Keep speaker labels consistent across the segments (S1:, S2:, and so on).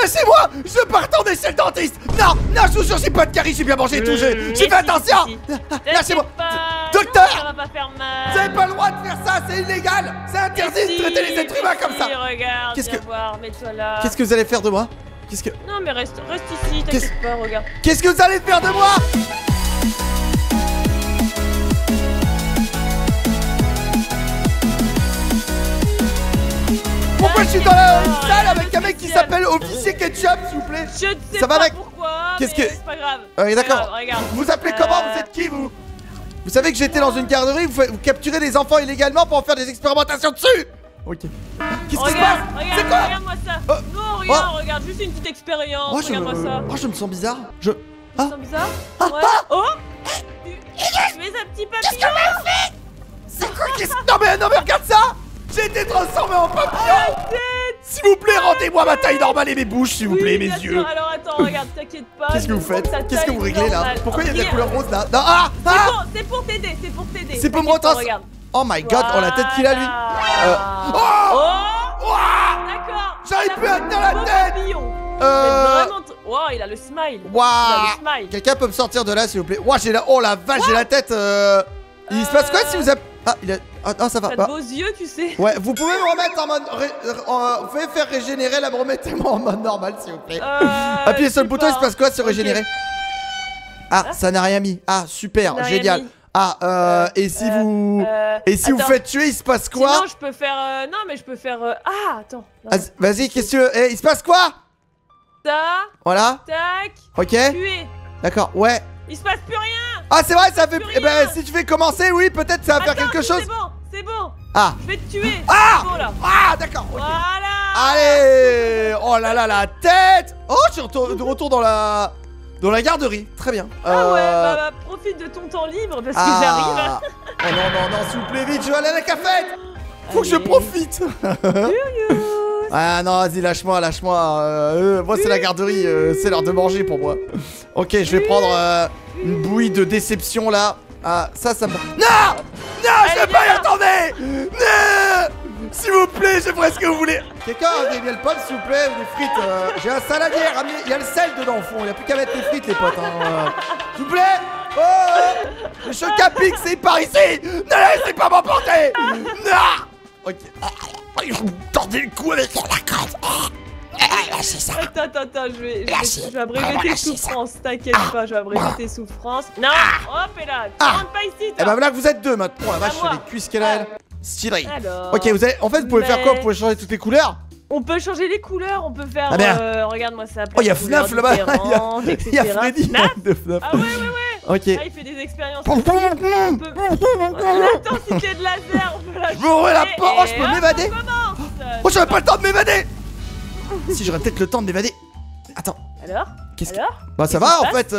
S1: Lâchez-moi! Je peux retourner chez le dentiste! Non! Non, je vous jure, j'ai pas de carie, j'ai bien mangé tout, j'ai fait attention! Lâchez-moi! Docteur!
S2: Ça va pas faire mal!
S1: Vous avez pas le droit de faire ça, c'est illégal! C'est interdit de traiter les êtres humains comme ça!
S2: Regarde,
S1: Qu'est-ce que...
S2: voir, mets-toi là.
S1: Qu'est-ce que vous allez faire de moi? Qu'est-ce que...
S2: Non mais reste ici, t'inquiète pas, regarde.
S1: Qu'est-ce que vous allez faire de moi? Pourquoi je suis dans la salle avec un mec qui s'appelle Officier Ketchup, s'il vous plaît?
S2: Je ne sais
S1: ça va,
S2: pas
S1: mec?
S2: pourquoi,
S1: Qu'est-ce que...
S2: c'est pas grave.
S1: Oui, d'accord.
S2: Regarde.
S1: Vous appelez comment? Vous êtes qui, vous? Vous savez que j'étais dans une garderie, vous capturez des enfants illégalement pour en faire des expérimentations dessus. Ok. Qu'est-ce qui se passe? C'est quoi?
S2: Regarde-moi ça. Non, regarde, juste une petite expérience. Regarde-moi ça.
S1: Oh, je me sens bizarre.
S2: Tu te sens bizarre? Ouais. Oh! Tu es un petit papillon!
S1: Qu'est-ce que vous faites? C'est quoi? Non mais regarde ça! J'ai été transformé en papillon! S'il vous plaît, rendez-moi ma taille normale et mes bouches, s'il vous plaît, mes yeux.
S2: Alors attends, regarde, t'inquiète pas.
S1: Qu'est-ce que vous faites? Qu'est-ce que vous réglez là? Pourquoi il y a de la couleur rose là? Non,
S2: c'est pour t'aider,
S1: C'est pour me retransformer. Oh my god, oh la tête qu'il a lui.
S2: D'accord.
S1: J'arrive plus à tenir la tête.
S2: Wow, il a le smile.
S1: Waouh. Quelqu'un peut me sortir de là, s'il vous plaît? Wow, j'ai la... Oh la vache, j'ai la tête. Il se passe quoi si vous avez... Ah, il a... Ah, non, ça va.
S2: T'as de beaux yeux, tu sais.
S1: Ouais, vous pouvez me remettre en mode... Vous pouvez faire régénérer là, me remettez-moi en mode normal, s'il vous plaît. Appuyez sur le bouton, il se passe quoi se régénérer? Ah, ça n'a rien mis. Ah, super, génial. Ah, et si vous... Et si vous faites tuer, il se passe quoi?
S2: Sinon, je peux faire... Non, mais je peux faire... Ah, attends.
S1: Vas-y, qu'est-ce que tu veux? Eh, il se passe quoi?
S2: Ça.
S1: Voilà.
S2: Tac.
S1: Ok.
S2: Tuer.
S1: D'accord, ouais.
S2: Il se passe plus rien.
S1: Ah, c'est vrai, ça fait... Eh ben, si tu fais commencer, oui, peut-être ça va faire quelque chose.
S2: C'est bon.
S1: Ah.
S2: Je vais te tuer.
S1: Ah.
S2: Bon, là.
S1: Ah, d'accord. Okay.
S2: Voilà.
S1: Allez. Oh là là, la tête. Oh, je suis de retour dans la... Dans la garderie, très bien.
S2: Ah ouais, bah profite de ton temps libre parce que j'arrive.
S1: Oh non, s'il vous plaît, vite, je vais aller à la cafette. Faut que je profite. Ah non, vas-y, lâche-moi. Moi, c'est la garderie, c'est l'heure de manger pour moi. Ok, je vais prendre une bouillie de déception là. Ah, ça me... Non, je vais pas y retourner. Non. S'il vous plaît, je ferai ce que vous voulez. Quelqu'un a des miel pommes, s'il vous plaît, ou des frites. J'ai un saladier, ramenez. Il y a le sel dedans au fond. Il n'y a plus qu'à mettre les frites, les potes. S'il vous plaît. Oh, le choc à pic, c'est par ici. Ne laissez pas m'emporter. Non. Ok. Ils vont me tordre le cou avec la crotte. Lâchez ça.
S2: Attends, je vais abréger tes souffrances. T'inquiète pas, je vais abréger tes souffrances. Non, hop et là. Tu rentres pas ici, toi.
S1: Eh ben voilà que vous êtes deux maintenant. Oh la vache, les cuisses qu'elle a, elle. Stylé.
S2: Alors,
S1: ok, vous avez... En fait, vous pouvez faire quoi? Vous pouvez changer toutes les couleurs?
S2: On peut changer les couleurs, on peut faire... regarde-moi ça.
S1: Oh, il y a FNAF là-bas. Il y a Freddy de FNAF.
S2: Ah ouais.
S1: Ok.
S2: Ah, il fait des expériences. L'intensité de laser, on peut la...
S1: Je m'ouvre la porte. Oh, je peux m'évader. Oh, j'aurais pas le temps de m'évader. Si, j'aurais peut-être le temps de m'évader. Attends.
S2: Alors?
S1: Qu'est-ce que... Bah ça va en fait.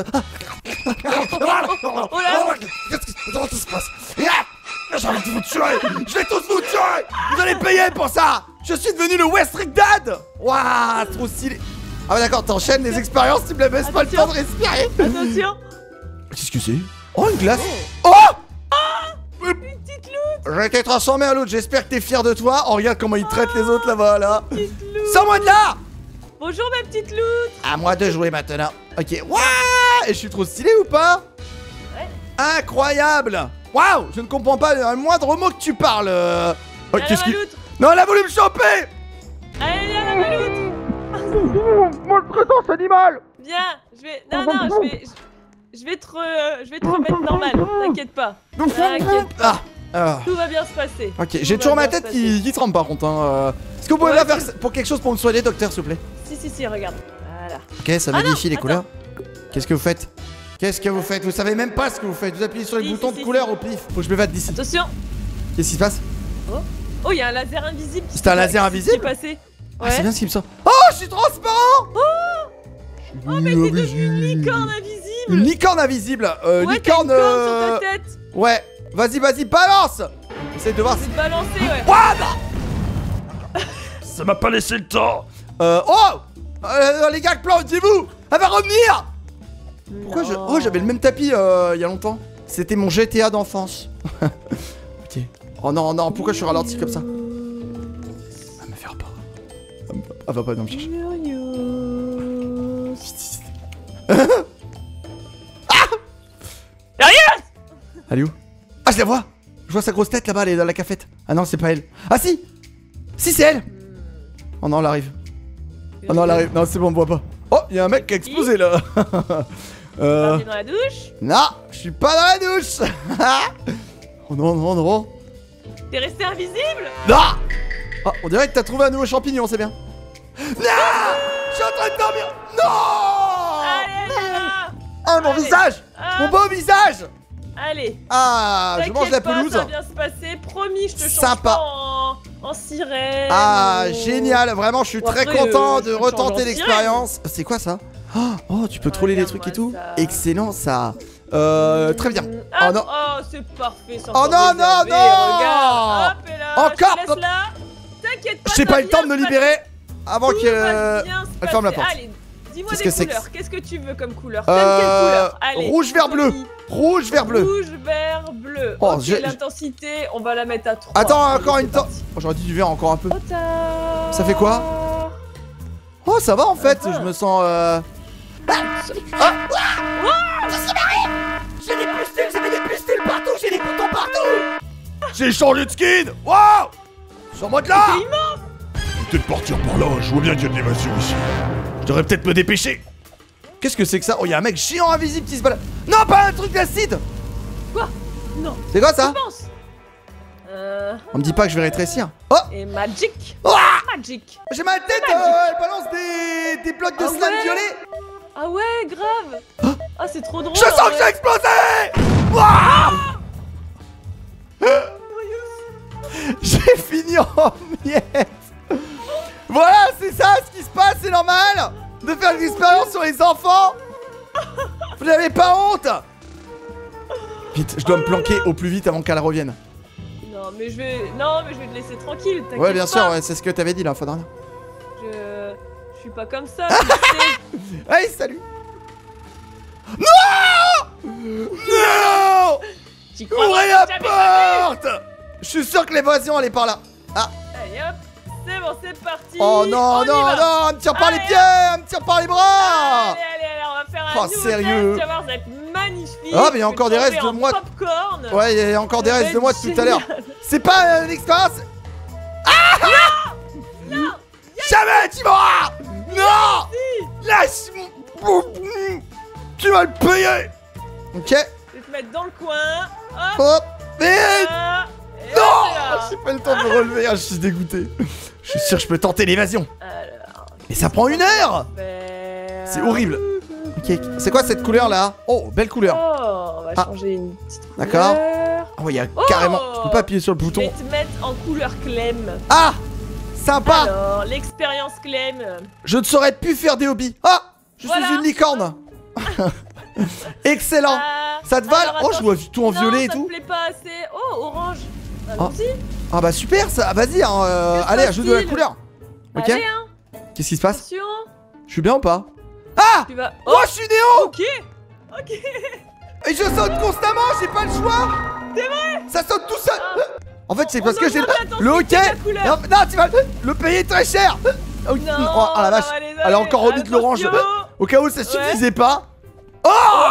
S2: Oh là.
S1: Qu'est-ce qui se passe? J'ai envie de vous tuer. Je vais tous vous tuer. Vous allez payer pour ça. Je suis devenu le Westrick Dad. Waouh, trop stylé. Ah bah d'accord, t'enchaînes les expériences, tu me laisses pas le temps de respirer.
S2: Attention.
S1: Qu'est-ce que c'est? Oh, une glace. Oh,
S2: une petite loutre.
S1: J'ai été transformé en l'autre, j'espère que t'es fier de toi. Oh, regarde comment il traite les autres là-bas, là. Sors-moi de là.
S2: Bonjour ma petite loutre.
S1: À moi de jouer maintenant. Ok, waouh. Et je suis trop stylé ou pas?
S2: Ouais.
S1: Incroyable. Waouh, je ne comprends pas un moindre mot que tu parles. Oh, qu'est-ce qui... Non, elle a voulu me choper.
S2: Allez, viens la loutre.
S1: Maltraitance animale.
S2: Viens, je vais... Non, je vais te remettre normal, t'inquiète pas. Tout va bien se passer.
S1: Ok, j'ai toujours ma tête qui tremble par contre. Est-ce que vous pouvez faire pour quelque chose pour me soigner, docteur, s'il vous plaît? Si, regarde. Voilà. Ok, ça modifie les couleurs. Qu'est-ce que vous faites? Vous savez même pas ce que vous faites. Vous appuyez sur les boutons de couleur au pif. Faut que je m'évade d'ici.
S2: Attention.
S1: Qu'est-ce qui se passe?
S2: Oh, il y a un laser invisible.
S1: C'est un laser invisible?
S2: Qui est passé.
S1: Ah, c'est bien ce qui me sort. Oh, je suis transparent.
S2: Oh, mais t'es devenu une licorne invisible.
S1: Une licorne invisible.
S2: Licorne sur ta tête.
S1: Ouais. Vas-y, balance. Essaye de voir.
S2: Je vais te balancer, ouais.
S1: What? Ça m'a pas laissé le temps. Les gars, plantiez-vous. Elle va revenir. Pourquoi je... Oh, j'avais le même tapis il y a longtemps. C'était mon GTA d'enfance. Ok. Oh non, pourquoi je suis ralenti comme ça? Elle me fait peur. Elle va pas me chercher.
S2: Sérieux?
S1: Elle est où? Ah, je la vois. Je vois sa grosse tête là-bas, elle est dans la cafette. Ah non, c'est pas elle. Ah si. Si, c'est elle. Oh non, elle arrive. Oh non, elle arrive. Non, c'est bon, on me voit pas. Oh, il y a un mec qui a explosé là.
S2: T'es dans la douche?
S1: Non, je suis pas dans la douche. Oh non, non, non.
S2: T'es resté invisible?
S1: Non. Oh, on dirait que t'as trouvé un nouveau champignon, c'est bien. Non. Je suis en train de dormir. Non.
S2: Allez là.
S1: Ah, mon
S2: Allez.
S1: visage.
S2: Ah.
S1: Mon beau visage.
S2: Allez.
S1: Ah, je mange la
S2: T'inquiète pas,
S1: pelouse.
S2: ça va bien se passer. Promis, je te change
S1: Sympa.
S2: pas en sirène.
S1: Ah,
S2: ou-
S1: génial. Vraiment, je suis
S2: Ou
S1: très
S2: après,
S1: content
S2: je
S1: de
S2: te change en
S1: retenter
S2: sirène.
S1: l'expérience. C'est quoi ça? Oh, tu peux troller les trucs et tout.
S2: Regarde-moi ça.
S1: Excellent ça. Très bien.
S2: Ah,
S1: Oh non.
S2: Oh, c'est parfait. c'est
S1: Oh
S2: encore
S1: non, non,
S2: réservé,
S1: non.
S2: Regarde. Hop, et là,
S1: Encore.
S2: je te laisse là. T'inquiète pas.
S1: J'ai
S2: ça
S1: pas
S2: va
S1: eu le temps de
S2: bien
S1: me
S2: se
S1: libérer avant
S2: passer. Tout va bien se
S1: elle ferme la
S2: passer.
S1: porte.
S2: Allez, dis-moi
S1: Qu'est-ce
S2: des
S1: que c'est
S2: couleurs. Qu'est-ce que tu veux comme couleur? T'aimes quelle couleur? Allez.
S1: rouge, vert, bleu.
S2: promis.
S1: Rouge, vert, bleu.
S2: Rouge, vert, bleu.
S1: Oh,
S2: Ok,
S1: j'ai-
S2: l'intensité, on va la mettre à 3.
S1: Attends,
S2: Allez,
S1: encore
S2: c'est
S1: une temps.
S2: parti.
S1: Oh, j'aurais dit du vert encore un peu.
S2: Trop tard.
S1: Ça fait quoi? Oh, ça va en fait.
S2: Ah.
S1: Je me sens. J'ai des pustules, j'avais des pustules partout, j'ai des boutons partout. J'ai changé de skin. Waouh. Sors-moi de là.
S2: C'est immense.
S3: Peut-être partir par là, je vois bien qu'il y a de l'évasion ici.
S1: Je devrais peut-être me dépêcher. Qu'est-ce que c'est que ça? Oh, il y a un mec géant invisible qui se balade. Non, pas un truc d'acide.
S2: Quoi? Non.
S1: C'est quoi ça?
S2: Pense.
S1: On me dit pas que je vais rétrécir. Oh,
S2: Et Magic.
S1: Ah
S2: Magic.
S1: j'ai mal à la tête.
S2: Magic.
S1: Elle balance des blocs de
S2: Ah
S1: slime
S2: ouais.
S1: violet.
S2: Ah ouais, grave. Ah, c'est trop drôle.
S1: Je sens que j'ai explosé. Waouh. J'ai fini en miettes. Voilà, c'est ça ce qui se passe, c'est normal de faire une expérience sur les enfants. Vous n'avez pas honte? Vite, je dois me planquer au plus vite avant qu'elle revienne.
S2: Non, mais je vais te laisser tranquille. T'inquiète
S1: Ouais, bien sûr,
S2: pas.
S1: ouais, c'est ce que t'avais dit la fois dernière.
S2: Je suis pas comme ça. tu sais.
S1: Hey, salut. Non. Non.
S2: J'y crois
S1: Ouvrez
S2: pas,
S1: la
S2: jamais pas vu.
S1: porte. Je suis sûr que l'évasion elle est par là. Ah.
S2: Allez hop, c'est bon, c'est parti.
S1: Oh non,
S2: On y
S1: non,
S2: va.
S1: non, elle me tire par les
S2: Allez,
S1: pieds, elle me tire par les bras.
S2: Allez, on va faire un
S1: Oh,
S2: nouveau
S1: sérieux.
S2: test, tu vas voir, ça va être magnifique.
S1: Ah, mais il y a
S2: Je vais
S1: encore
S2: te
S1: des
S2: changer
S1: restes de
S2: en
S1: moi.
S2: popcorn.
S1: Ouais, il y a encore des
S2: Ça
S1: restes
S2: va
S1: de moi
S2: être
S1: de tout à l'heure.
S2: génial.
S1: C'est pas une expérience. Ah.
S2: Non.
S1: Jamais tu m'auras. Non. Lâche-moi. Tu vas le payer. Ok.
S2: Je vais te mettre dans le coin. Hop.
S1: Hop. Vite.
S2: Là, et
S1: Non.
S2: hop, là.
S1: J'ai pas le temps de me relever. Ah, je suis dégoûté. Je suis sûr que je peux tenter l'évasion.
S2: Alors,
S1: Mais ça prend 1 heure.
S2: faire-
S1: C'est horrible. Ok. C'est quoi cette couleur là? Oh, belle couleur.
S2: Oh, on va
S1: Ah.
S2: changer une petite couleur.
S1: D'accord. Oh, il y a
S2: Oh.
S1: carrément. Je peux pas appuyer sur le
S2: Je
S1: bouton.
S2: vais te mettre en couleur Clem.
S1: Ah. Sympa.
S2: Alors, l'expérience Clem.
S1: Je ne saurais plus faire des hobbies. Ah. Je
S2: Voilà.
S1: suis une licorne. Excellent.
S2: Ah,
S1: Ça te va?
S2: alors,
S1: Oh,
S2: attends,
S1: je vois tout en
S2: non,
S1: violet et
S2: ça
S1: tout.
S2: te plaît pas assez. Oh, orange. Allons-y.
S1: Ah bah super ça. Vas-y, hein,
S2: Que
S1: allez, ajoute de la
S2: passe-t-il?
S1: couleur. Ok.
S2: Allez, hein.
S1: Qu'est-ce qui se passe?
S2: Attention.
S1: Je suis bien ou pas? Ah.
S2: Tu vas.
S1: Oh, je suis Néo.
S2: Ok. Ok.
S1: Et je saute constamment, j'ai pas le choix. C'est vrai. Ça saute tout seul.
S2: Ah.
S1: En fait, c'est
S2: On
S1: parce que j'ai
S2: augmente l'intensité
S1: le
S2: de
S1: hockey.
S2: la couleur.
S1: Non, non, tu vas le payer très cher. Oh,
S2: Non.
S1: oh, la vache.
S2: allez,
S1: Elle a encore remis de l'orange.
S2: attention.
S1: Au cas où ça suffisait pas. Oh.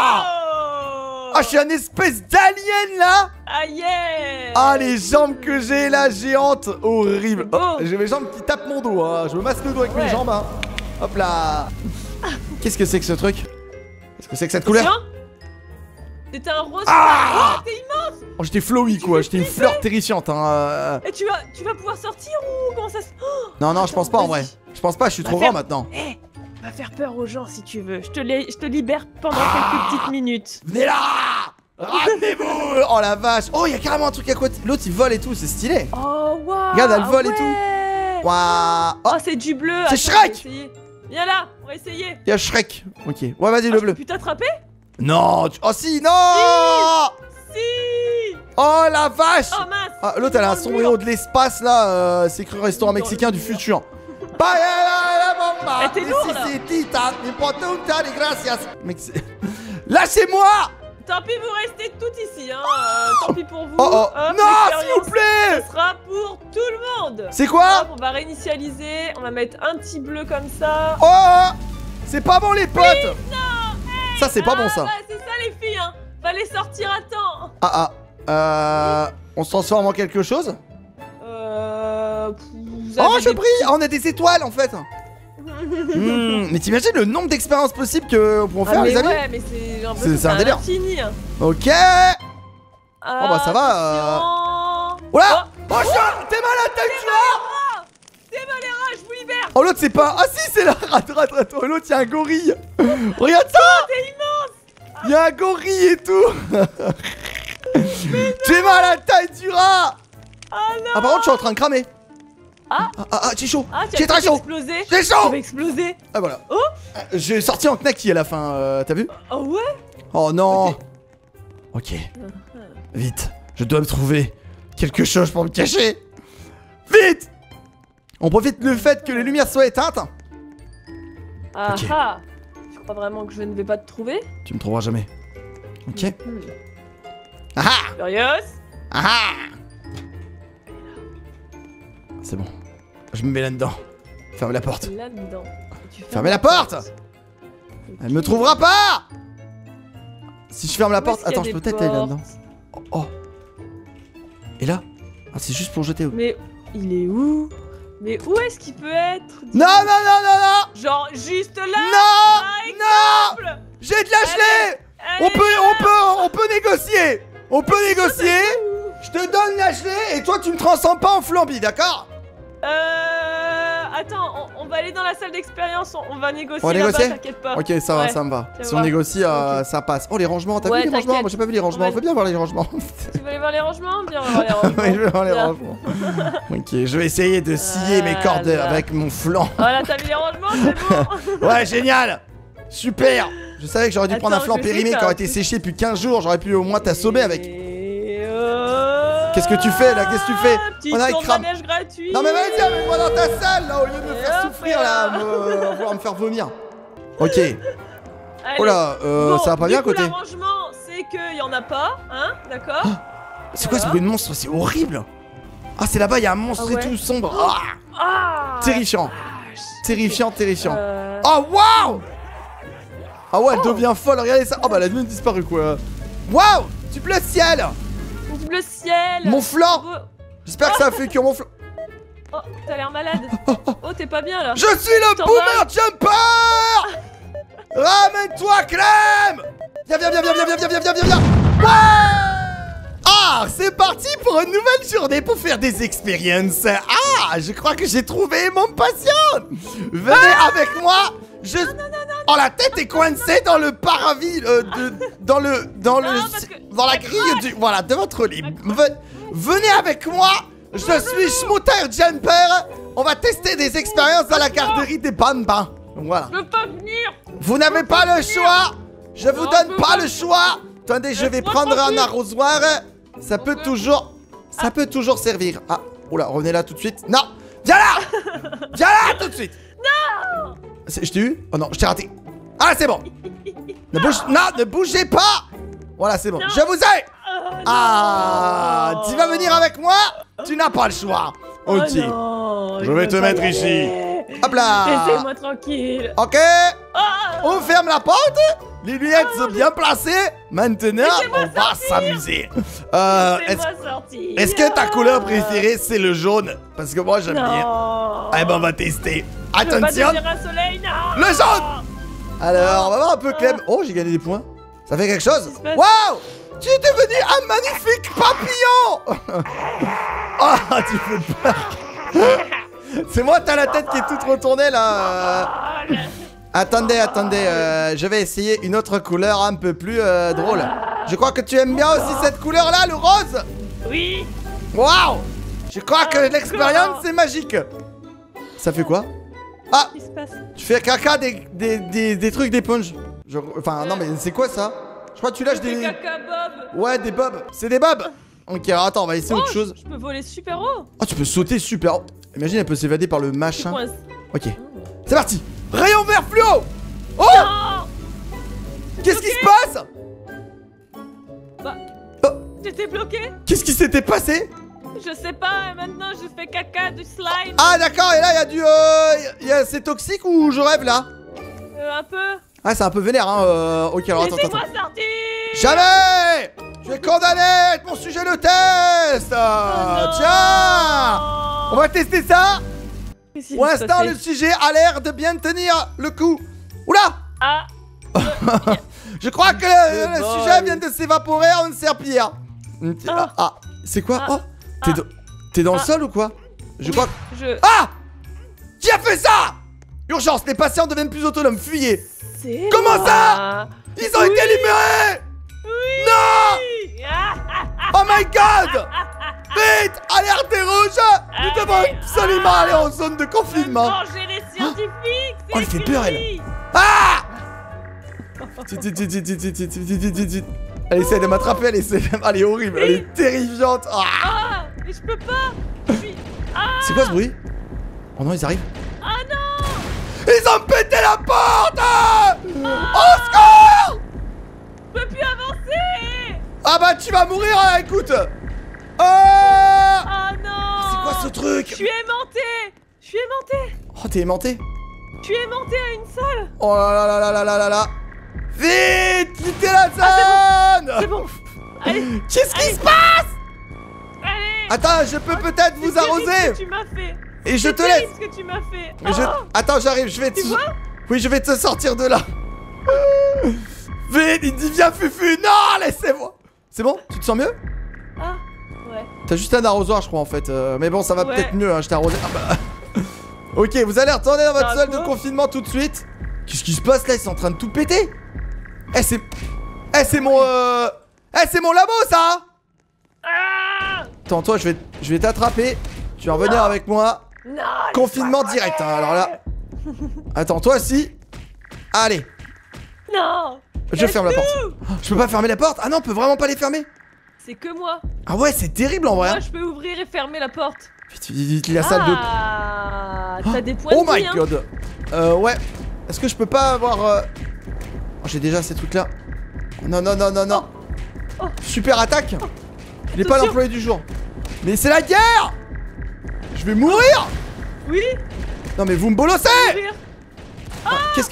S2: Oh.
S1: Ah, je suis un espèce d'alien là.
S2: Ah yeah.
S1: Ah, les jambes que j'ai là, géantes. Horrible. Oh,
S2: Oh.
S1: j'ai mes jambes qui tapent mon dos. Hein. Je me masse le dos avec mes
S2: Ouais.
S1: jambes. Hein. Hop là. Qu'est-ce que c'est que ce truc? Qu'est-ce que c'est que cette couleur?
S2: Tiens. C'était un rose.
S1: Ah.
S2: Oh, t'es immense.
S1: Oh, j'étais flowy quoi. J'étais une fleur terrifiante. Hein.
S2: Et tu vas pouvoir sortir ou comment ça se. Oh,
S1: Non, non, je pense pas en vrai.
S2: vas-y.
S1: Je pense pas, je suis
S2: Va
S1: trop
S2: faire-
S1: grand maintenant.
S2: Eh, va faire peur aux gens si tu veux. Je te libère pendant quelques petites minutes.
S1: Venez là. Ramenez-vous. Oh la vache. Oh, il y a carrément un truc à côté. L'autre il vole et tout, c'est stylé.
S2: Oh waouh.
S1: Regarde, elle vole et
S2: tout.
S1: Waouh. Oh,
S2: Oh, c'est du bleu.
S1: C'est
S2: Attends,
S1: Shrek.
S2: on va essayer. Viens là, on va essayer.
S1: il y a Shrek. Ok. Ouais, vas-y,
S2: Ah,
S1: le
S2: je
S1: bleu.
S2: peux plus t'attraper?
S1: Non. Oh si, non.
S2: Si.
S1: Oh la vache.
S2: Oh mince.
S1: Ah, l'autre elle a un
S2: Dans le
S1: sombrero
S2: mur.
S1: de l'espace là, c'est cru restaurant
S2: Dans le
S1: mexicain du
S2: mur.
S1: futur.
S2: Eh, t'es lourd, là.
S1: Lâchez-moi.
S2: Tant pis, vous restez toutes ici, hein. Tant pis pour vous.
S1: Oh oh.
S2: Hop,
S1: Non, s'il
S2: l'expérience,
S1: vous plaît.
S2: Ce sera pour tout le monde.
S1: C'est quoi?
S2: Hop, on va réinitialiser. On va mettre un petit bleu comme ça.
S1: Oh. C'est pas bon les potes.
S2: Non.
S1: Ça, c'est pas bon, ça.
S2: Ouais, c'est ça, les filles, hein. Fallait sortir à temps.
S1: On se transforme en quelque chose?
S2: Vous
S1: Oh,
S2: avez
S1: je
S2: des
S1: brille! On a des étoiles, en fait. Mais t'imagines le nombre d'expériences possibles que pour faire, les amis?
S2: Ouais, mais c'est
S1: un délire.
S2: infini.
S1: Ok. Oh bah ça va. Oula! Oh, t'es malade, t'as eu là!
S2: T'es malade, je vous libère.
S1: Oh, l'autre, c'est pas. Ah, si, c'est là. Attends, l'autre, y'a un gorille. Regarde ça!
S2: T'es immense.
S1: Y'a un gorille et tout. Tu es malade, t'as du rat!
S2: Ah non!
S1: Ah, par contre, je suis en train de cramer.
S2: Ah,
S1: j'ai chaud.
S2: Ah,
S1: J'ai très chaud.
S2: Explosé.
S1: J'ai chaud.
S2: Tu vas exploser.
S1: Ah, voilà.
S2: Oh!
S1: J'ai sorti en knacky à la fin, t'as vu?
S2: Oh ouais?
S1: Oh non. Ok. Vite, je dois me trouver quelque chose pour me cacher. Vite! On profite du fait que les lumières soient éteintes.
S2: Ah
S1: Ok.
S2: ah! Tu crois vraiment que je ne vais pas te trouver?
S1: Tu me trouveras jamais. Ok. Ah ah!
S2: Furious?
S1: Ah ah! C'est bon. Je me mets là-dedans. Ferme la porte.
S2: Là-dedans.
S1: Fermez la porte! Elle me trouvera pas! Si je ferme la porte... Attends, je peux peut-être aller là-dedans. Oh. Et là? Ah, c'est juste pour jeter.
S2: Mais il est où? Mais où est-ce qu'il peut être?
S1: Non, non, non, non, non!
S2: Genre juste là?
S1: Non!
S2: Par exemple.
S1: Non! J'ai de la gelée! On peut négocier! On peut négocier! Je te donne la gelée et toi tu me transformes pas en flambi, d'accord?
S2: Attends, on va aller dans la salle d'expérience, on va négocier.
S1: On va négocier?
S2: T'inquiète pas.
S1: Ok, ça va,
S2: Ouais,
S1: ça me va.
S2: ça
S1: Si
S2: va.
S1: on négocie,
S2: Ok.
S1: ça passe. Oh, les rangements, t'as
S2: Ouais,
S1: vu les rangements?
S2: t'inquiète.
S1: Moi j'ai pas vu les rangements,
S2: Ouais.
S1: on veut bien voir les rangements.
S2: Tu veux aller voir les rangements? Viens, on va voir les rangements.
S1: Oui, je veux voir les
S2: Viens.
S1: rangements. Ok, je vais essayer de scier mes cordes
S2: Voilà.
S1: avec mon flanc.
S2: Voilà, t'as vu les rangements, c'est bon.
S1: Ouais, génial! Super! Je savais que j'aurais dû prendre un
S2: Attends,
S1: flanc
S2: je sais
S1: périmé
S2: pas.
S1: qui aurait été séché depuis 15 jours, j'aurais pu au moins t'assommer avec.
S2: Qu'est-ce
S1: que tu fais, là? Qu'est-ce que tu fais?
S2: Petit
S1: On a
S2: tour
S1: une
S2: de
S1: crame.
S2: manège gratuit.
S1: Non mais vas-y, amène-moi dans ta salle là, au lieu de me faire
S2: Et hop,
S1: souffrir là, vouloir me faire vomir. Ok.
S2: Allez.
S1: Oh là,
S2: Bon,
S1: ça va pas
S2: du
S1: bien à
S2: coup,
S1: côté.
S2: l'arrangement, c'est qu'il y en a pas, hein, d'accord?
S1: C'est quoi ce
S2: Voilà.
S1: bruit de monstre? C'est horrible. Ah, c'est là-bas, il y a un monstre
S2: Ah ouais.
S1: et tout sombre. Ah,
S2: Ah.
S1: terrifiant. Terrifiant, terrifiant.
S2: Euh,
S1: Oh waouh! Ah ouais, elle devient folle, regardez ça. Oh bah elle a même disparu quoi. Waouh! Du bleu ciel!
S2: Le ciel.
S1: Mon flanc!
S2: Beau-
S1: J'espère que ça a fait cuire mon flanc.
S2: Oh, t'as l'air malade. Oh, t'es pas bien là.
S1: Je suis le
S2: T'en
S1: boomer jumper! Ramène-toi, Clem! Viens. Ouais! Ah, c'est parti pour une nouvelle journée pour faire des expériences. Ah, je crois que j'ai trouvé mon patient. Venez avec moi. Oh, la tête est coincée dans le paravis, dans la grille du, voilà, de votre lit. Venez avec moi. Je suis Schmouter Jumper. On va tester des expériences dans la garderie des bambins. Voilà.
S2: Je peux pas venir.
S1: Vous n'avez pas le choix. Je vous
S2: Non,
S1: donne
S2: je
S1: pas
S2: veux
S1: le choix. Attendez, je vais
S2: Laisse-moi
S1: prendre un
S2: tranquille.
S1: arrosoir. Ça peut toujours servir. Ah, oula, revenez là tout de suite. Non, viens là. Viens là tout de suite. Non. Je t'ai eu? Oh non, je t'ai raté. Ah, c'est bon. Ne bougez pas. Voilà, c'est bon.
S2: Non.
S1: Je vous ai. Ah,
S2: non.
S1: tu vas venir avec moi? Tu n'as pas le choix. Ok.
S2: Oh non,
S3: Je vais te
S2: veux
S3: mettre
S2: pas y
S3: ici.
S2: aller.
S1: Hop là.
S2: Laissez-moi tranquille.
S1: Ok.
S2: Ah.
S1: On ferme la porte. Les lunettes sont bien placées. Maintenant,
S2: Laissez-moi
S1: on va
S2: sortir.
S1: s'amuser.
S2: Laissez-moi sortir.
S1: Est-ce que ta couleur préférée c'est le jaune? Parce que moi j'aime bien.
S2: Non.
S1: Eh ben on va tester.
S2: Je veux pas
S1: Attention.
S2: devenir un soleil, non.
S1: Le jaune. Alors on va voir un peu Clem. Oh, j'ai gagné des points. Ça fait quelque chose?
S2: Qu'est-ce qui se passe?
S1: Waouh! Tu es devenu un magnifique papillon. Oh, tu fais peur. C'est moi, t'as la tête qui est toute retournée là. Attendez, je vais essayer une autre couleur un peu plus drôle. Je crois que tu aimes bien aussi cette couleur là, le rose.
S2: Oui.
S1: Waouh! Je crois que l'expérience c'est magique. Ça fait quoi? Ah!
S2: Qu'est-ce qui se passe?
S1: Tu fais caca des trucs d'éponge. Enfin non mais c'est quoi ça? Je crois que tu lâches
S2: Des
S1: des...
S2: caca Bob.
S1: Ouais, des bobs. C'est des bobs. Ok, alors attends, on va essayer autre chose.
S2: Je peux voler super haut.
S1: Oh, tu peux sauter super haut. Imagine, elle peut s'évader par le machin.
S2: Coince.
S1: Ok, c'est parti. Rayon vert fluo. Oh!
S2: Non.
S1: Qu'est-ce qui se passe?
S2: Bah.
S1: Oh.
S2: J'étais bloqué.
S1: Qu'est-ce qui s'était passé?
S2: Je sais pas, et maintenant je fais caca du slime.
S1: Ah d'accord, et là il y a du... c'est toxique ou je rêve là?
S2: Un peu.
S1: Ah, c'est un peu vénère, hein. Ok, alors attends.
S2: Laissez-moi sortir.
S1: Jamais. Tu es condamné avec mon sujet de test. Tiens. On va tester ça. Pour l'instant, le sujet a l'air de bien tenir le coup. Oula.
S2: Ah.
S1: Je crois que le sujet vient de s'évaporer en une serpillière. Ah, c'est quoi? Oh, t'es dans le sol ou quoi? Je crois que... Ah! Qui a fait ça? Urgence, les patients deviennent plus autonomes, fuyez. Comment ça? Ils ont été libérés.
S2: Oui.
S1: Non. Oh my god. Vite, alerte rouge. Nous devons absolument aller en zone de confinement.
S2: Manger les scientifiques.
S1: Oh, elle fait peur, elle. Ah. Elle essaie de m'attraper, elle est horrible, elle est terrifiante.
S2: Ah, mais je peux pas.
S1: C'est quoi ce bruit? Oh non, ils arrivent.
S2: Ah non.
S1: Ils ont pété la porte. Au secours.
S2: Je peux plus avancer.
S1: Ah bah tu vas mourir, écoute. Oh.
S2: Ah non.
S1: C'est quoi ce truc?
S2: Je suis aimanté.
S1: Oh, t'es aimanté?
S2: Je suis aimanté à une salle.
S1: Oh là là là là là là là. Vite, quittez la zone.
S2: C'est bon. Allez.
S1: Qu'est-ce qui se passe?
S2: Allez.
S1: Attends, je peux peut-être vous arroser.
S2: Ce que tu m'as fait.
S1: Et je te laisse.
S2: Ce que tu m'as fait.
S1: Attends, j'arrive, je vais te...
S2: Tu vois?
S1: Oui, je vais te sortir de là. Vite, il dit viens Fufu. Non, laissez-moi. C'est bon? Tu te sens mieux?
S2: Ah, ouais.
S1: T'as juste un arrosoir, je crois, en fait. Mais bon, ça va peut-être mieux, hein, je t'ai arrosé. Ah bah... Ok, vous allez retourner dans votre salle de confinement tout de suite. Qu'est-ce qui se passe là? Ils sont en train de tout péter. C'est mon... c'est mon labo, ça. Attends, toi, je vais t'attraper. Tu vas revenir avec moi.
S2: Non,
S1: confinement direct, hein, alors là. Attends, toi aussi. Allez.
S2: Non.
S1: Je ferme la porte. Je peux pas fermer la porte? Ah non, on peut vraiment pas les fermer.
S2: C'est que moi.
S1: Ah ouais, c'est terrible en vrai.
S2: Moi, je peux ouvrir et fermer la porte.
S1: Vite, la salle de...
S2: Ah, t'as des points de
S1: Oh my
S2: vie,
S1: god. Ouais. Est-ce que je peux pas avoir... Oh, j'ai déjà ces trucs là. Non. Super attaque. Il est pas l'employé du jour. Mais c'est la guerre. Je vais mourir.
S2: Oui.
S1: Non mais vous me bolossez. Qu'est-ce que...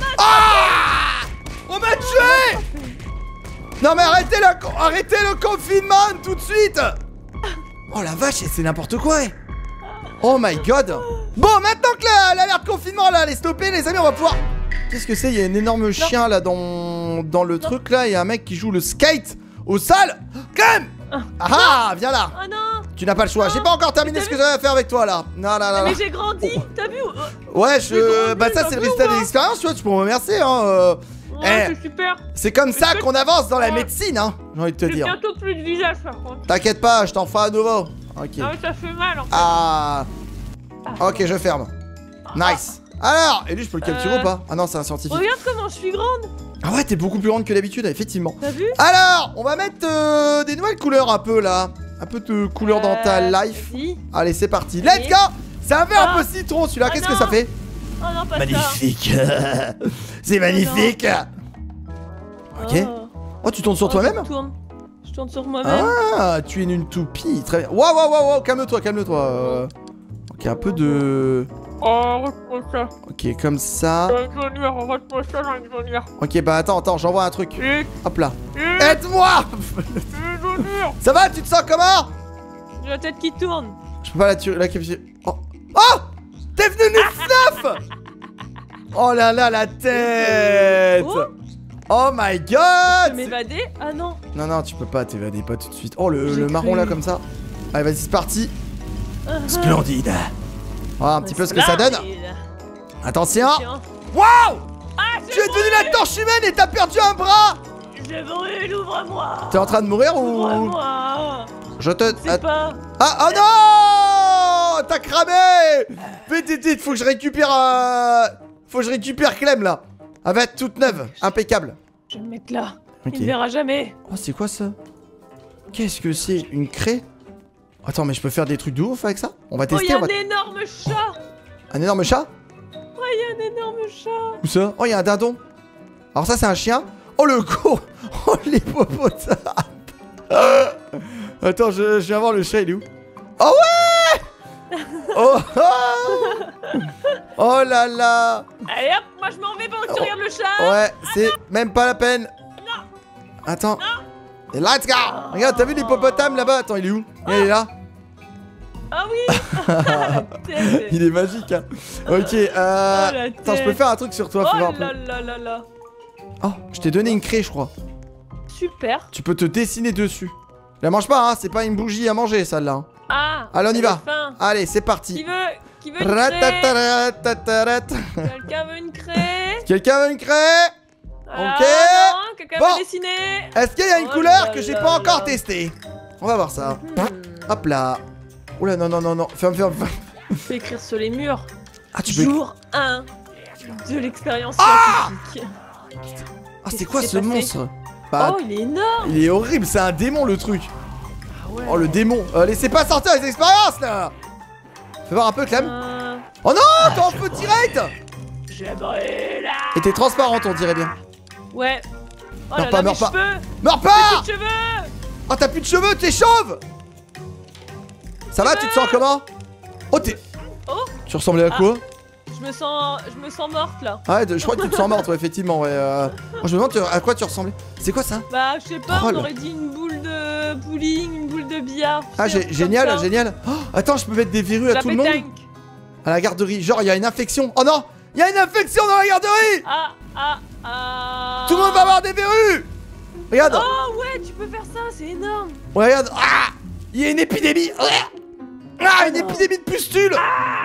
S1: On m'a tué. Non mais arrêtez le confinement tout de suite. Oh la vache, c'est n'importe quoi. Oh my god. Bon, maintenant que l'alerte confinement là, elle est stoppée, les amis, on va pouvoir... Qu'est-ce que c'est? Il y a un énorme chien là dans le truc là. Il y a un mec qui joue le skate au sol. Clem. Ah, viens là.
S2: Oh non.
S1: Tu n'as pas le choix. J'ai pas encore terminé ce que j'avais à faire avec toi là. Non.
S2: Mais j'ai grandi, t'as vu?
S1: Ouais, bah ça c'est le résultat des expériences, tu vois, tu peux me remercier hein.
S2: Ouais, c'est super.
S1: C'est comme ça qu'on avance dans la médecine, hein. J'ai envie de te dire.
S2: J'ai bientôt plus de visage par contre.
S1: T'inquiète pas, je t'en ferai à nouveau. Ok.
S2: Ah ouais, ça fait mal en fait.
S1: Ah. Ok, je ferme. Nice. Alors, et lui je peux le capturer ou pas? Ah non, c'est un scientifique.
S2: Regarde comment je suis grande.
S1: Ah ouais, t'es beaucoup plus grande que d'habitude, effectivement.
S2: T'as vu?
S1: Alors, on va mettre des nouvelles couleurs un peu là. Un peu de couleur dans ta life. Allez, c'est parti. Let's go. C'est un verre un peu citron celui-là. Qu'est-ce que ça fait?
S2: Oh non, pas
S1: magnifique. C'est magnifique. Ok. Oh, tu tournes sur toi-même?
S2: Je tourne sur moi-même.
S1: Ah, tu es une toupie. Très bien. Wow, calme-toi. Ok, un peu de...
S2: Oh, reprends ça.
S1: Ok, comme ça. Ok, bah attends, j'envoie un truc. Hop là. Aide-moi. Ça va, tu te sens comment?
S2: J'ai la tête qui tourne.
S1: Je peux pas la tuer, Oh. T'es venu nous snuff. Oh là là, la tête. Oh my god.
S2: Je peux m'évader? Ah non.
S1: Non, tu peux pas t'évader, pas tout de suite. Oh, le marron là, comme ça. Allez, vas-y, c'est parti. Splendide. Voilà un petit peu ce que ça donne. Attention. Waouh. Tu es devenu la torche humaine et t'as perdu un bras.
S2: Je brûle, ouvre-moi.
S1: T'es en train de mourir ou...
S2: Ouvre-moi.
S1: Je te...
S2: C'est pas...
S1: Ah, oh non. T'as cramé. Vite, faut que je récupère... Faut que je récupère Clem là. Elle va être toute neuve, impeccable.
S2: Je vais me mettre là. Il ne verra jamais.
S1: Oh, c'est quoi ça? Qu'est-ce que c'est? Une craie? Attends, mais je peux faire des trucs de ouf avec ça? On va tester.
S2: Oh, il y a un énorme chat.
S1: Un énorme chat?
S2: Ouais, il y a un énorme chat.
S1: Où ça? Oh, il y a un dindon. Alors ça, c'est un chien. Oh, le go. Oh, l'hippopotame. Attends, je viens voir le chat, il est où? Oh ouais. Oh. Oh là là.
S2: Allez hop, moi je m'en vais pendant que tu regardes le chat.
S1: Ouais, c'est même pas la peine. Attends. Et let's go. Regarde, t'as vu l'hippopotame là-bas? Attends, il est où? Il est là.
S2: Ah oui. La tête.
S1: Il est magique, hein. Ok, attends, je peux faire un truc sur toi, faut voir un
S2: Oh
S1: peu.
S2: là là là là.
S1: Oh, je t'ai donné une craie, je crois.
S2: Super.
S1: Tu peux te dessiner dessus. La mange pas, hein, c'est pas une bougie à manger, celle-là.
S2: Ah.
S1: Allez, on y va.
S2: Faim.
S1: Allez, c'est parti.
S2: Qui veut une craie?
S1: Ratatatarat.
S2: Quelqu'un veut une craie?
S1: Quelqu'un veut une craie?
S2: Ah,
S1: Ok.
S2: non, quelqu'un
S1: Bon.
S2: veut dessiner?
S1: Est-ce qu'il y a une
S2: Oh
S1: couleur
S2: là
S1: que j'ai
S2: là
S1: pas encore
S2: là.
S1: testée? On va voir ça. Hop là. Oula, non, non, non, non. Ferme, ferme, ferme.
S2: Tu peux écrire sur les murs.
S1: Ah, tu peux.
S2: Jour 1 de l'expérience
S1: Ah
S2: scientifique.
S1: Ah, c'est
S2: Qu'est-ce
S1: quoi
S2: qui
S1: ce
S2: s'est passé?
S1: monstre? Bah,
S2: Oh, il est énorme.
S1: il est horrible, c'est un démon le truc.
S2: Ah ouais.
S1: Oh, le démon. Laissez pas sortir les expériences là. Fais voir un peu, Clem. Oh non, t'es en feu direct.
S2: Je brûle.
S1: Et t'es transparente, on dirait bien.
S2: Ouais. Oh
S1: Meurs
S2: là
S1: pas,
S2: là,
S1: meurs
S2: mes
S1: pas.
S2: cheveux.
S1: Meurs pas.
S2: Mes cheveux.
S1: Oh, t'as plus de cheveux, t'es chauve. Ça va, tu te sens comment? Oh, t'es.
S2: Oh.
S1: Tu ressemblais à quoi?
S2: Je me sens morte là.
S1: Ah ouais, je crois que tu te sens morte, ouais, effectivement, ouais. Moi, je me demande à quoi tu ressemblais. C'est quoi ça?
S2: Bah, je sais pas,
S1: Oh
S2: on
S1: là.
S2: aurait dit une boule de bowling, une boule de billard.
S1: Ah,
S2: tu sais, un truc
S1: génial,
S2: comme ça.
S1: génial. Oh, attends, je peux mettre des verrues à
S2: La
S1: tout le monde?
S2: pétanque.
S1: À la garderie. Genre, il y a une infection. Oh non, il y a une infection dans la garderie.
S2: Ah.
S1: Tout le monde va avoir des verrues. Regarde.
S2: Oh ouais, tu peux faire ça, c'est énorme.
S1: Ouais, regarde. Ah, il y a une épidémie. Ah, une épidémie de pustules.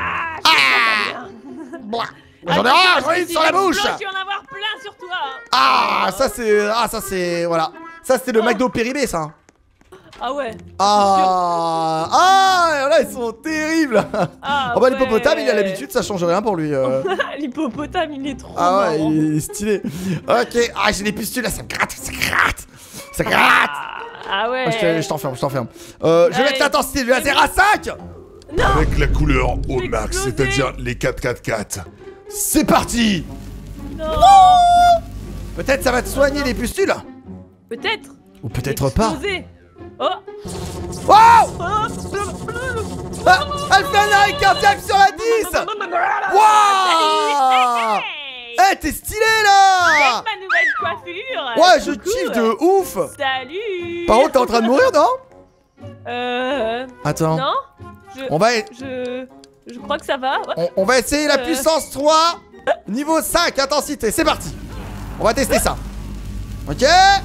S1: J'en ai une sur la bouche.
S2: Tu vas en avoir plein sur toi.
S1: Ah, ça c'est voilà. Ça c'était le McDo Péribé, ça.
S2: Ah ouais.
S1: Ah, là ils sont terribles.
S2: Ah
S1: Oh bah l'hippopotame il a l'habitude, ça change rien pour lui.
S2: L'hippopotame, il est trop
S1: Ah ouais,
S2: marrant.
S1: il est stylé. Ok, ah j'ai des pustules là, ça me gratte, ça gratte. Ça gratte.
S2: Ah ouais.
S1: Ah, je t'enferme, je t'enferme. Je vais mettre l'intensité du laser à 5.
S3: Avec la couleur au
S2: vais
S3: max,
S2: exploser.
S3: c'est-à-dire les 4-4-4.
S1: C'est parti.
S2: Non.
S1: Peut-être ça va te soigner les pustules.
S2: Peut-être.
S1: Ou peut-être pas.
S2: Exploser. Oh.
S1: Wow.
S2: Oh.
S1: Ah, elle fait un arrêt cardiaque sur la 10. Waouh. Eh, t'es stylé là.
S2: Ma nouvelle coiffure.
S1: Ouais, je
S2: Coucou.
S1: kiffe de ouf.
S2: Salut.
S1: Par contre, t'es en train de mourir, non? Attends.
S2: Non.
S1: On va,
S2: Je crois que ça va. Ouais.
S1: on va essayer la puissance 3. Niveau 5, intensité. C'est parti. On va tester ça. Ok.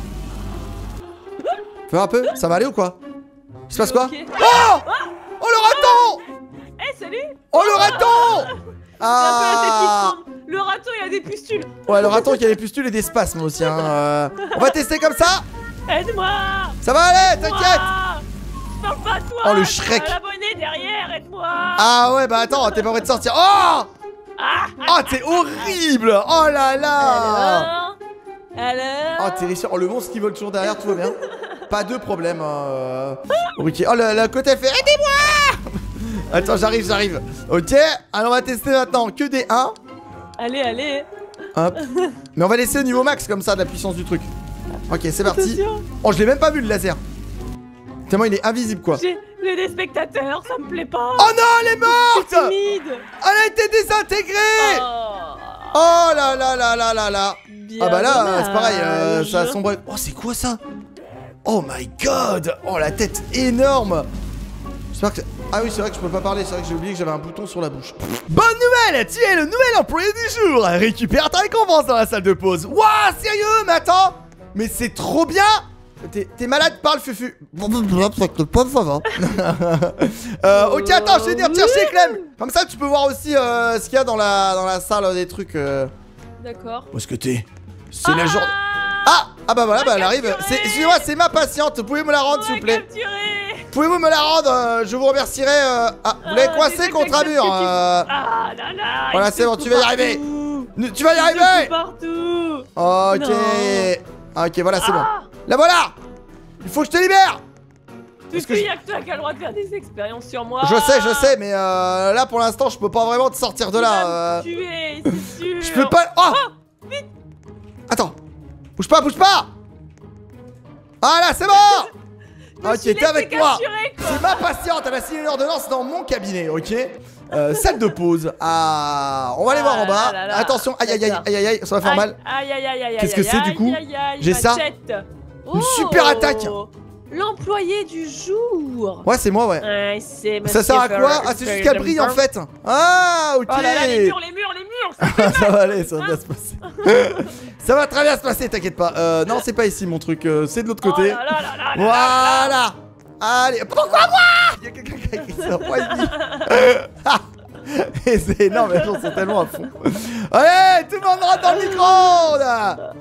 S1: Fais un peu. Ça va aller ou quoi? Il se passe quoi?
S2: Ok.
S1: Oh. Oh le raton.
S2: Eh, salut.
S1: Oh le raton.
S2: C'est un peu la tête qui tourne. Le raton, il a des pustules.
S1: Ouais, le raton qui a des pustules et des spasmes aussi, hein. On va tester comme ça.
S2: Aide-moi.
S1: Ça va aller, t'inquiète.
S2: Je parle pas à toi.
S1: Oh, le Shrek.
S2: L'abonné derrière, aide-moi.
S1: Ah ouais, bah attends, t'es pas prêt de sortir. Oh. Oh, t'es horrible. Oh là là.
S2: Alors.
S1: Oh, t'es riche. Oh, le monstre qui vole toujours derrière, tout va bien. Pas de problème. Ok. Oh, le côté fait aidez-moi. Attends, j'arrive. Ok. Alors, on va tester maintenant que des 1.
S2: Allez.
S1: Hop. Mais on va laisser au niveau max comme ça de la puissance du truc. Ok, c'est parti.
S2: Attention.
S1: Oh, je l'ai même pas vu le laser. Tellement il est invisible quoi.
S2: J'ai des spectateurs, ça me plaît pas.
S1: Oh non, elle est morte.
S2: Timide.
S1: Elle a été désintégrée. Oh là là là là là là.
S2: Bien
S1: Ah bah là,
S2: dommage.
S1: c'est pareil, ça a sombré. Oh, c'est quoi ça? Oh my god. Oh, la tête énorme. J'espère que... Ah oui, c'est vrai que je peux pas parler, c'est vrai que j'ai oublié que j'avais un bouton sur la bouche. Bonne nouvelle, tu es le nouvel employé du jour. Récupère ta récompense dans la salle de pause. Waouh, sérieux, mais attends. Mais c'est trop bien. T'es malade, parle Fufu. Ça va. Ok, attends, je vais venir te chercher Clem. Comme ça, tu peux voir aussi ce qu'il y a dans la salle des trucs.
S2: D'accord.
S1: Où est-ce que t'es? C'est la journée. Ah bah voilà, bah elle arrive. Excusez-moi, c'est ma patiente. Vous pouvez me la rendre, s'il vous plaît? Pouvez-vous me la rendre? Je vous remercierai. Ah, vous l'avez coincé contre un mur.
S2: Ah là là.
S1: Voilà, c'est bon, tu vas y arriver. Tu vas y arriver.
S2: Partout.
S1: Ok.
S2: Non.
S1: Ok, voilà, c'est bon. La voilà. Il faut que je te libère.
S2: Parce qu'il y a que toi qui as le droit de faire des expériences sur moi.
S1: Je sais, mais là pour l'instant, je peux pas vraiment te sortir de là.
S2: Tuer, c'est sûr.
S1: Je peux pas. Oh,
S2: vite.
S1: Attends. Bouge pas. Ah là, c'est bon. Ok, t'es avec moi. C'est ma patiente, elle a signé l'ordonnance dans mon cabinet, ok? Salle de pause. Ah, on va aller voir en bas. Attention, aïe aïe aïe aïe aïe aïe, ça va faire mal.
S2: Aïe aïe aïe aïe.
S1: Qu'est-ce que c'est du coup? J'ai ça. Une super attaque.
S2: L'employé du jour.
S1: Ouais, c'est moi, ouais. Ça sert à quoi? Ah, c'est juste qu'elle brille en fait. Ah, ok.
S2: Oh là là, les murs.
S1: Ça va aller, ça va bien se passer. Ça va très bien se passer, t'inquiète pas. Non, c'est pas ici mon truc, c'est de l'autre côté. Voilà. Allez, pourquoi moi? Il y a quelqu'un qui a écrit ça. Et c'est énorme, les gens sont tellement à fond. Allez, tout le monde rentre dans le micro-ondes.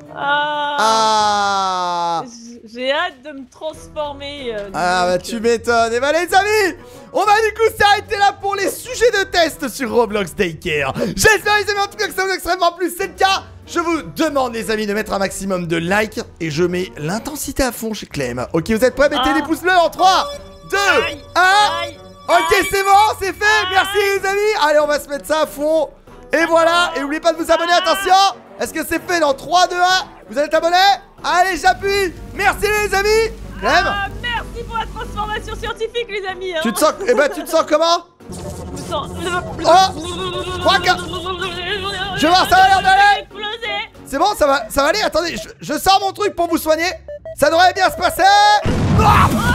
S1: Ah.
S2: J'ai hâte de me transformer.
S1: Ah bah tu m'étonnes. Et bah les amis, on va du coup s'arrêter là pour les sujets de test sur Roblox Daycare. J'espère les amis en tout cas que ça vous a extrêmement plu. C'est le cas. Je vous demande les amis de mettre un maximum de likes. Et je mets l'intensité à fond chez Clem. Ok, vous êtes prêts? Mettez des pouces bleus en 3, 2, 1. Ok, c'est bon, c'est fait. Merci les amis. Allez, on va se mettre ça à fond. Et voilà, et n'oubliez pas de vous abonner, attention. Est-ce que c'est fait? Dans 3, 2, 1, vous allez t'abonner? Allez, j'appuie. Merci les amis. Clem,
S2: merci pour la transformation scientifique les amis.
S1: tu te sens, eh ben tu te sens comment?
S2: Je me sens...
S1: Oh, crois que... Je vais voir, ça a l'air d'aller. C'est bon, ça va aller. Attendez, je sors mon truc pour vous soigner. Ça devrait bien se passer.